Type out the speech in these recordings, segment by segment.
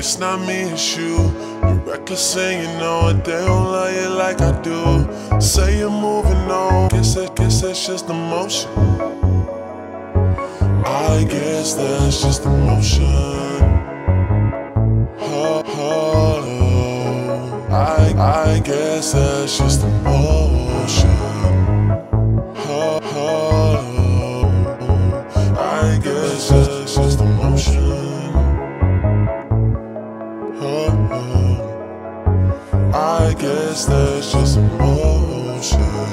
It's not me, it's you. You're reckless and you know it. They don't love you like I do. Say you're moving on. Guess that's just emotion. I guess that's just emotion. I guess that's just emotion. I guess that's just emotion. I guess that's just emotion.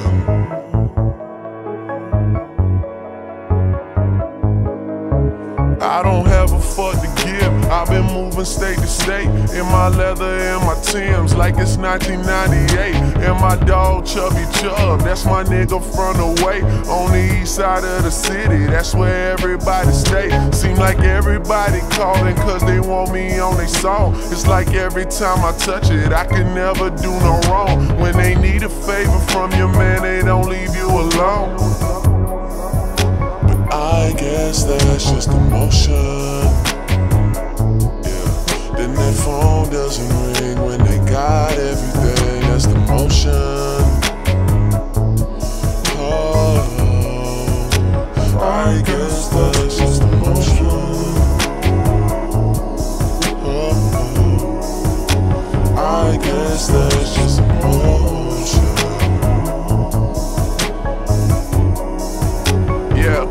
I don't have a fuck to give. I've been moving state to state in my leather and my Timbs like it's 1998. And my dog Chubby Chub, that's my nigga from the way on the east side of the city. That's where everybody stay. Seem like everybody calling cause they want me on their song. It's like every time I touch it, I can never do no wrong. When they need a favor from your man, they don't leave you alone. I guess that's just emotion. Yeah. Then their phone doesn't ring when they got everything. That's the motion. Oh, I guess that's just emotion. Oh, I guess that's just emotion. Yeah.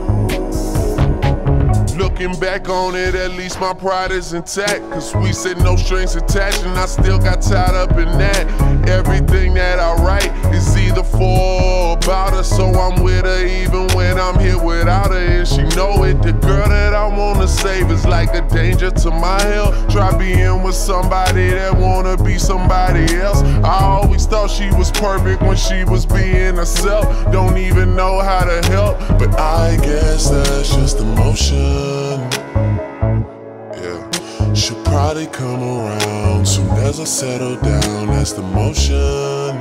Looking back on it, at least my pride is intact. Cause we said no strings attached and I still got tied up in that. Everything that I write is either for or about her. So I'm with her even when I'm here without her. And she know it, the girl that I wanna save is like a danger to my health. Try being with somebody that wanna be somebody else. I always thought she was perfect when she was being herself. Don't even know how to help, but I guess that's just emotion. Yeah, she'll probably come around soon as I settle down. That's the motion.